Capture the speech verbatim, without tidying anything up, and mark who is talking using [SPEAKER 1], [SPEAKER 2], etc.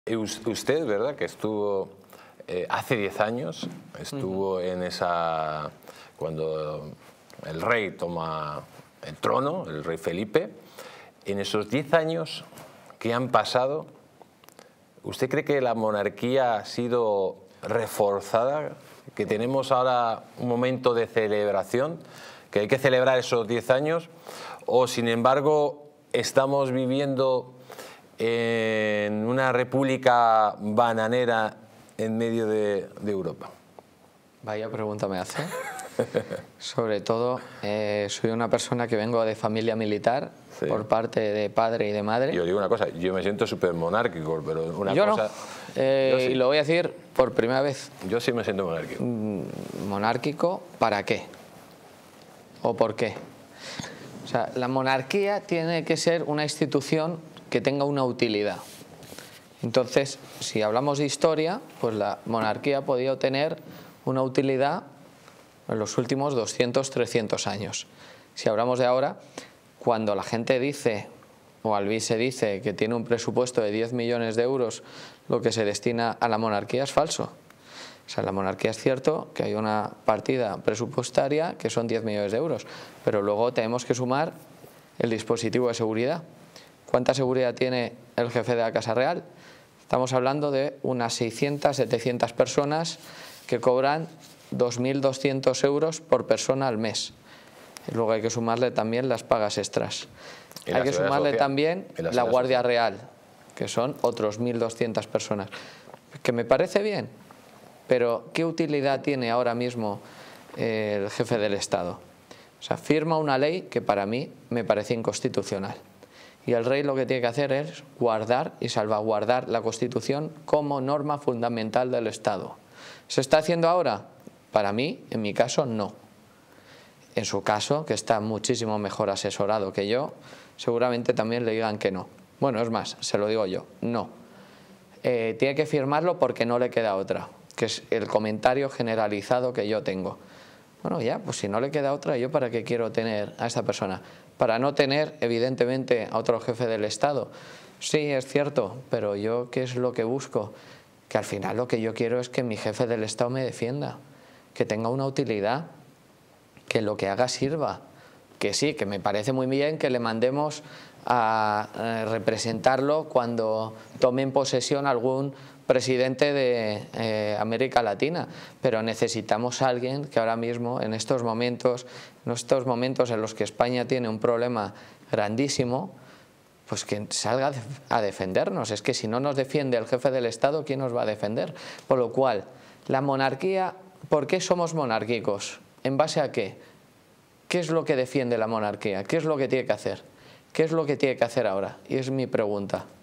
[SPEAKER 1] Usted, ¿verdad?, que estuvo eh, hace diez años, estuvo uh-huh. en esa, cuando el rey toma el trono, el rey Felipe. En esos diez años que han pasado, ¿usted cree que la monarquía ha sido reforzada? ¿Que tenemos ahora un momento de celebración? ¿Que hay que celebrar esos diez años? ¿O sin embargo estamos viviendo en una república bananera en medio de, de Europa?
[SPEAKER 2] Vaya pregunta me hace. Sobre todo, eh, soy una persona que vengo de familia militar, sí. por parte de padre y de madre.
[SPEAKER 1] Yo digo una cosa, yo me siento súper monárquico, pero una
[SPEAKER 2] yo
[SPEAKER 1] cosa...
[SPEAKER 2] No. Eh,
[SPEAKER 1] yo sí.
[SPEAKER 2] Y lo voy a decir por primera vez.
[SPEAKER 1] Yo sí me siento monárquico.
[SPEAKER 2] ¿Monárquico para qué? ¿O por qué? O sea, la monarquía tiene que ser una institución que tenga una utilidad. Entonces, si hablamos de historia, pues la monarquía podía tener una utilidad en los últimos doscientos, trescientos años. Si hablamos de ahora, cuando la gente dice, o Albí se dice, que tiene un presupuesto de diez millones de euros, lo que se destina a la monarquía es falso. O sea, la monarquía es cierto que hay una partida presupuestaria que son diez millones de euros, pero luego tenemos que sumar el dispositivo de seguridad. ¿Cuánta seguridad tiene el jefe de la Casa Real? Estamos hablando de unas seiscientas, setecientas personas que cobran dos mil doscientos euros por persona al mes. Y luego hay que sumarle también las pagas extras. Hay que sumarle social? también la, la Guardia social? Real, que son otros mil doscientas personas. Que me parece bien, pero ¿qué utilidad tiene ahora mismo el jefe del Estado? O sea, firma una ley que para mí me parece inconstitucional. Y el rey lo que tiene que hacer es guardar y salvaguardar la Constitución como norma fundamental del Estado. ¿Se está haciendo ahora? Para mí, en mi caso, no. En su caso, que está muchísimo mejor asesorado que yo, seguramente también le digan que no. Bueno, es más, se lo digo yo, no. Eh, tiene que firmarlo porque no le queda otra, que es el comentario generalizado que yo tengo. Bueno, ya, pues si no le queda otra, ¿yo para qué quiero tener a esta persona? Para no tener, evidentemente, a otro jefe del Estado. Sí, es cierto, pero yo, ¿qué es lo que busco? Que al final lo que yo quiero es que mi jefe del Estado me defienda, que tenga una utilidad, que lo que haga sirva. Que sí, que me parece muy bien que le mandemos a eh, representarlo cuando tome en posesión algún presidente de eh, América Latina, pero necesitamos a alguien que ahora mismo, en estos momentos, en estos momentos en los que España tiene un problema grandísimo, pues que salga a defendernos. Es que si no nos defiende el jefe del Estado, ¿quién nos va a defender? Por lo cual, la monarquía, ¿por qué somos monárquicos? ¿En base a qué? ¿Qué es lo que defiende la monarquía? ¿Qué es lo que tiene que hacer? ¿Qué es lo que tiene que hacer ahora? Y es mi pregunta.